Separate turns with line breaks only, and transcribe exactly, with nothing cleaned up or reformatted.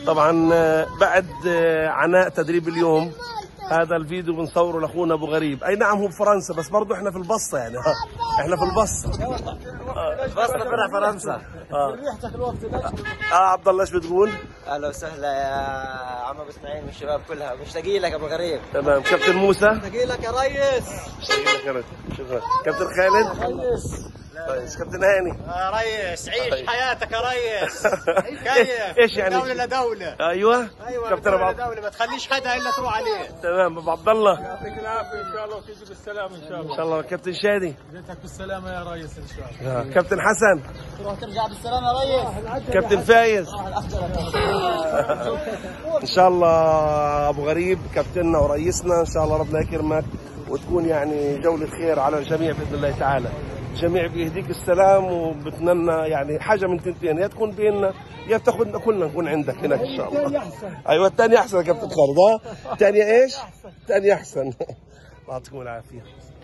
طبعا بعد عناء تدريب اليوم هذا الفيديو بنصوره لاخونا ابو غريب. اي نعم هو بفرنسا بس برضه احنا في البصه يعني ها احنا في البصه.
البصه فرع فرنسا.
اه اه عبد الله ايش بتقول؟
اهلا وسهلا يا عم ابو اسماعيل والشباب كلها، مشتاقين لك ابو غريب.
تمام. كابتن موسى
مشتاقين لك يا ريس.
مشتاقين لك يا ريس. شكرا. كابتن خالد
ريس.
ريس. كابتن هاني
يا ريس عيش حياتك يا ريس. كيف؟
ايش يعني؟
دولة لدولة.
ايوه
ايوه
كابتن ابو عبد
دولة ما تخليش حدا الا تروح عليه.
تمام. ابو عبد الله
يعطيك العافيه ان شاء الله وتيجي بالسلامه ان شاء الله.
ان شاء الله. كابتن شادي
جيتك بالسلامه يا ريس ان شاء الله.
كابتن حسن
تروح ترجع بالسلامة يا ريس.
كابتن فايز ان شاء الله. ابو غريب كابتننا ورئيسنا، ان شاء الله ربنا يكرمك وتكون يعني جولة خير على الجميع باذن الله تعالى. الجميع بيهديك السلام وبتمنى يعني حاجه من تنتين، يا تكون بيننا يا بتاخذنا كلنا نكون عندك هناك ان شاء الله. ايوه الثاني احسن يا كابتن خالد. ها الثانيه ايش؟ الثانيه احسن. الله يعطيكم العافيه.